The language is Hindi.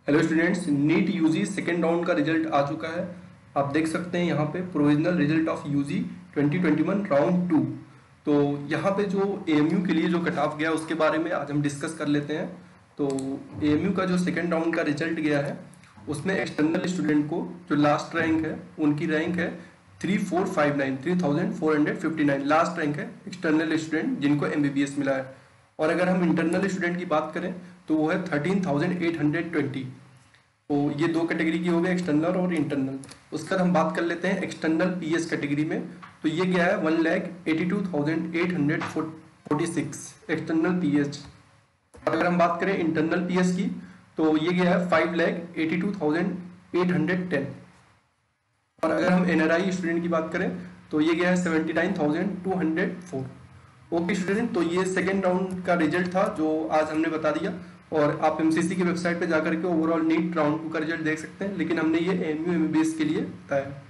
Hello students, NEET UG second round का रिजल्ट आ चुका है। आप देख सकते हैं यहाँ पे provisional result of UG 2021 round 2। तो यहाँ पे जो एएमयू के लिए जो कट ऑफ गया उसके बारे में आज हम डिस्कस कर लेते हैं। तो एएमयू का जो सेकेंड राउंड का रिजल्ट गया है उसमें एक्सटर्नल स्टूडेंट को जो लास्ट रैंक है उनकी रैंक है 3459 लास्ट रैंक है एक्सटर्नल स्टूडेंट जिनको एमबीबीएस मिला है। और अगर हम इंटरनल स्टूडेंट की बात करें तो वो है 13,820। तो ये दो कैटेगरी की हो गई, एक्सटर्नल और इंटरनल। उसके बाद हम बात कर लेते हैं एक्सटर्नल पीएस कैटेगरी में। तो ये गया है 1,82,846 एक्सटर्नल पीएस। अगर हम बात करें इंटरनल पीएस की तो ये गया है 5,82,810। और अगर हम एनआरआई स्टूडेंट की बात करें तो ये गया है 79,204। ओके स्टूडेंट, तो ये सेकेंड राउंड का रिजल्ट था जो आज हमने बता दिया। और आप एमसीसी की वेबसाइट पे जाकर के ओवरऑल नीट राउंड 2 का रिजल्ट देख सकते हैं, लेकिन हमने ये एएमयू एमबीबीएस के लिए बताया।